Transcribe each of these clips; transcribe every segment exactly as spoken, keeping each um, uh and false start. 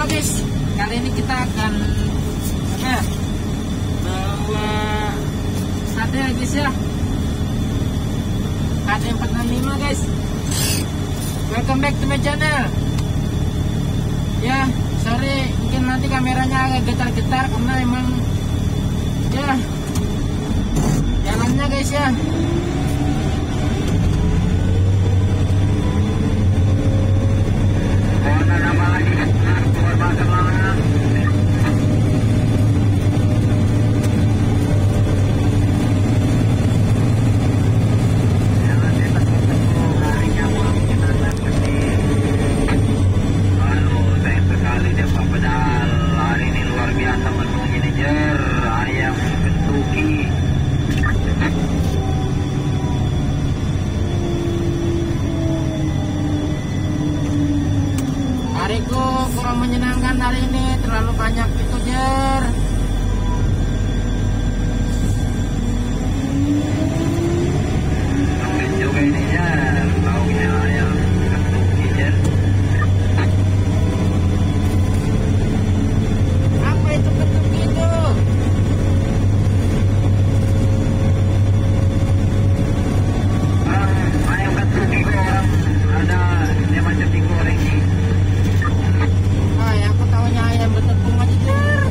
Halo guys, kali ini kita akan apa ya, bawa sate ya guys ya, K D empat enam lima guys. Welcome back to my channel. Ya, sorry mungkin nanti kameranya agak getar-getar karena emang ya jalannya guys ya. Hariku kurang menyenangkan hari ini, terlalu banyak itu jer. Mungkin juga ini ya, baunya ayam ketuki jer. Apa itu ketuki itu? Ah, ayam ketuki kok orang ada dia macam digoreng nih. Aku tahunya ayam bertepung aja jer.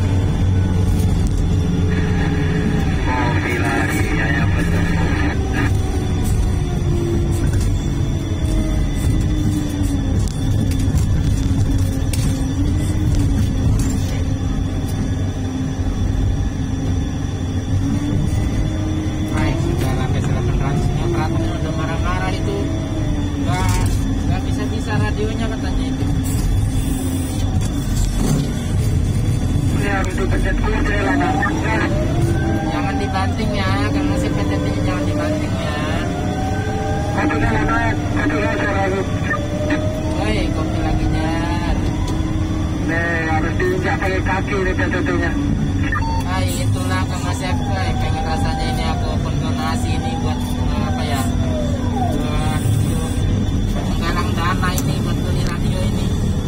Kopi lagi ayam bertepung. Baik, sudah sampai selatan transnya, operatornya udah marah-marah itu. Gak, gak bisa-bisa radionya katanya itu. Jangan dibanting ya, karena si P T T-nya jangan dibanting ya. Woi, kopi lagi jar. Nih, harus diinjak pakai kaki nih P T T-nya. Ah, itulah Kang Asep, eh, pengen rasanya ini aku pun donasi ini buat apa ya? Buat menggalang dana ini buat beli radio ini.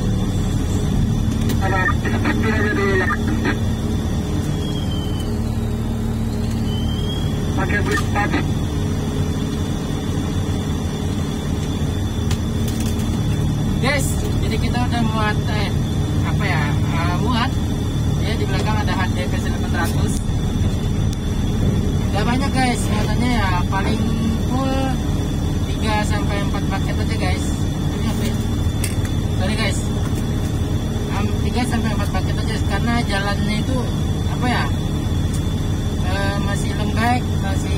Pakai bus padi. Guys, jadi kita udah muat eh, apa ya uh, muat ya, di belakang ada H D P delapan ratus. Gak banyak guys, katanya ya paling full tiga sampai empat paket aja guys. Ini apa ya? Sorry guys, tiga sampai empat paket aja karena jalannya itu apa ya, e, masih lembek, masih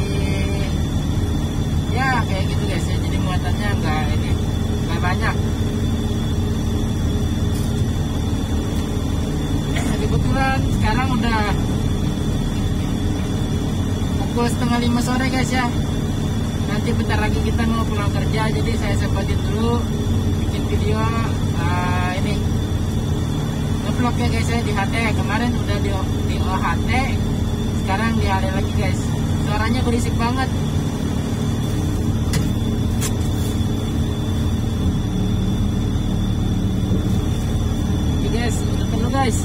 ya kayak gitu guys ya, jadi muatannya enggak ini enggak banyak. Nah, kebetulan sekarang udah pukul setengah lima sore guys ya, nanti bentar lagi kita mau pulang kerja, jadi saya sempetin dulu bikin video uh, ini vlog ya guys ya di H T. Kemarin udah di, di O H T, sekarang di H D lagi guys. Suaranya berisik banget. Oke guys, udah perlu guys.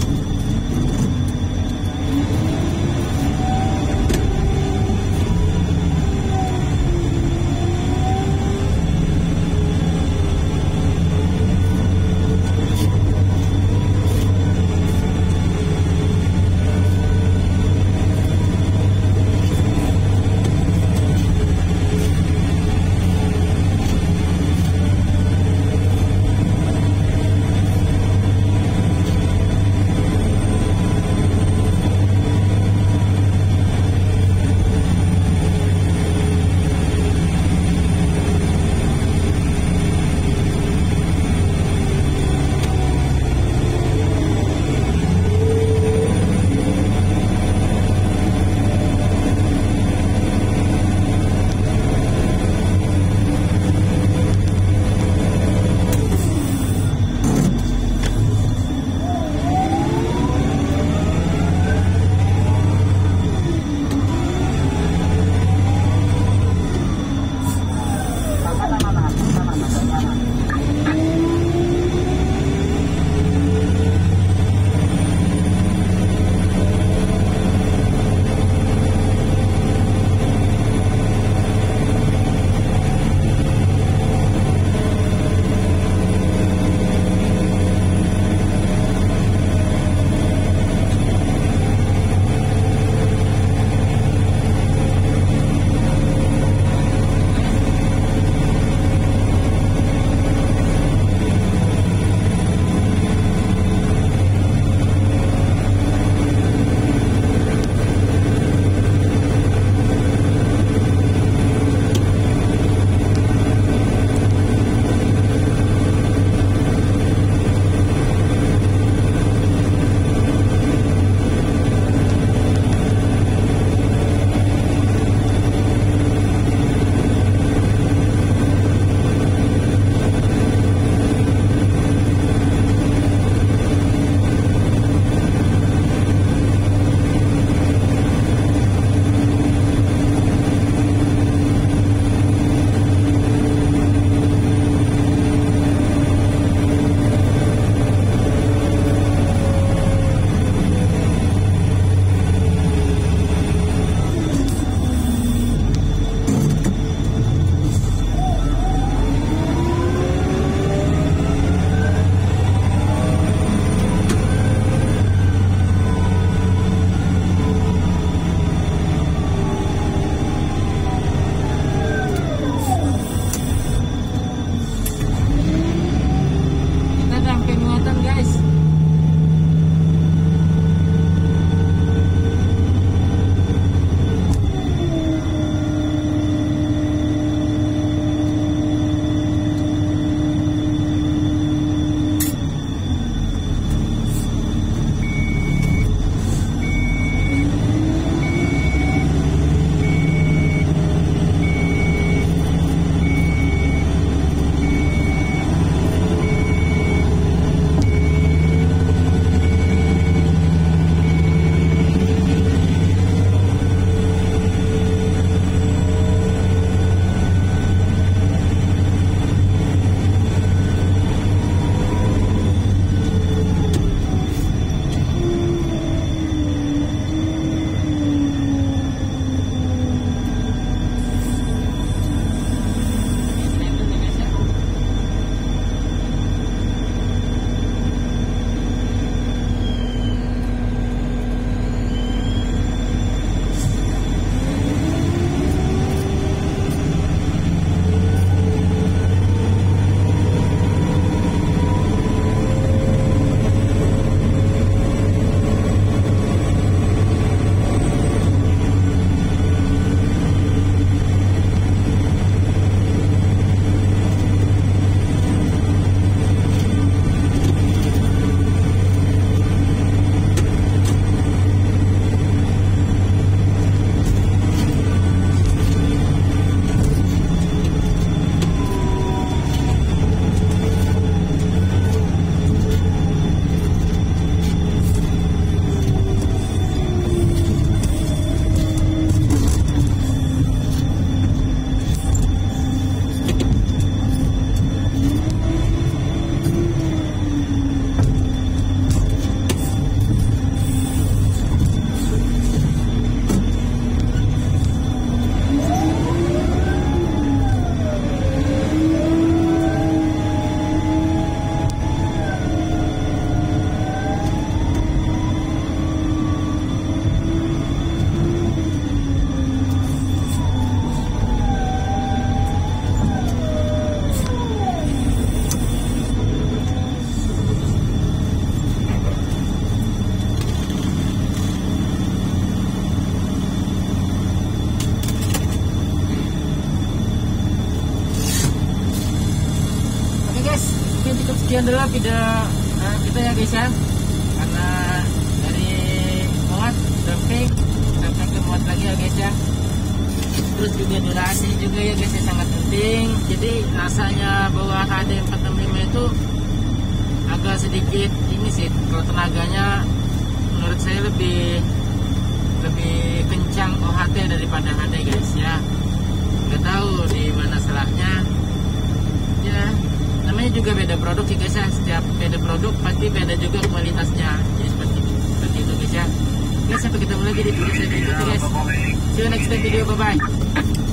sekian dulu video uh, kita ya guys ya, karena dari muat dumping sampai ke muat lagi ya guys ya. Terus juga durasi juga ya guys ya, sangat penting. Jadi rasanya bawa H D empat enam lima itu agak sedikit ini sih, kalau tenaganya menurut saya lebih lebih kencang O H T daripada H D guys ya. Nggak tahu di mana salahnya ya, namanya juga beda produk ya guys ya. Setiap beda produk pasti beda juga kualitasnya, jadi seperti itu, seperti itu guys ya. Oke, sampai ketemu lagi di video saya berikutnya guys. See you next time video, bye bye.